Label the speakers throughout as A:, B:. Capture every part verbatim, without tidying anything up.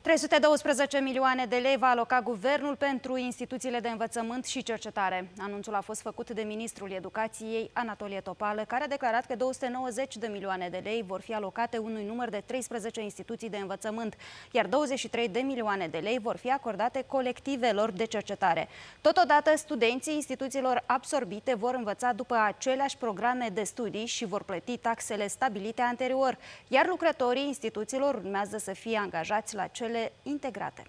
A: trei sute douăsprezece milioane de lei va aloca guvernul pentru instituțiile de învățământ și cercetare. Anunțul a fost făcut de ministrul Educației, Anatolie Topală, care a declarat că două sute nouăzeci de milioane de lei vor fi alocate unui număr de treisprezece instituții de învățământ, iar douăzeci și trei de milioane de lei vor fi acordate colectivelor de cercetare. Totodată, studenții instituțiilor absorbite vor învăța după aceleași programe de studii și vor plăti taxele stabilite anterior, iar lucrătorii instituțiilor urmează să fie angajați la cele integrate.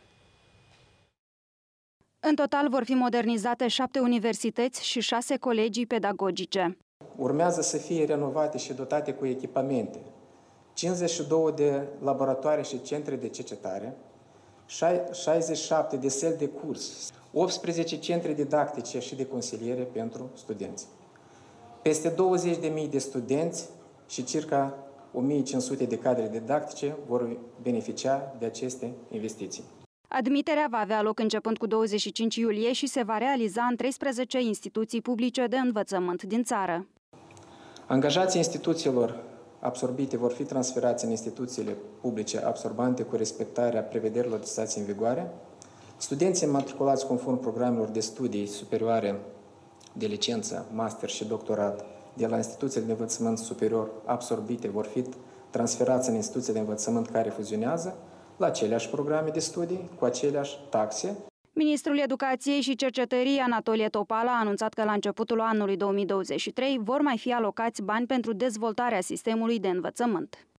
A: În total vor fi modernizate șapte universități și șase colegii pedagogice.
B: Urmează să fie renovate și dotate cu echipamente cincizeci și două de laboratoare și centre de cercetare, șaizeci și șapte de săli de curs, optsprezece centre didactice și de consiliere pentru studenți. Peste douăzeci de mii de studenți și circa o mie cinci sute de cadre didactice vor beneficia de aceste investiții.
A: Admiterea va avea loc începând cu douăzeci și cinci iulie și se va realiza în treisprezece instituții publice de învățământ din țară.
B: Angajații instituțiilor absorbite vor fi transferați în instituțiile publice absorbante cu respectarea prevederilor legislației în vigoare. Studenții matriculați conform programelor de studii superioare de licență, master și doctorat de la instituțiile de învățământ superior absorbite vor fi transferați în instituții de învățământ care fuzionează la aceleași programe de studii, cu aceleași taxe.
A: Ministrul Educației și Cercetării, Anatolie Topală, a anunțat că la începutul anului două mii douăzeci și trei vor mai fi alocați bani pentru dezvoltarea sistemului de învățământ.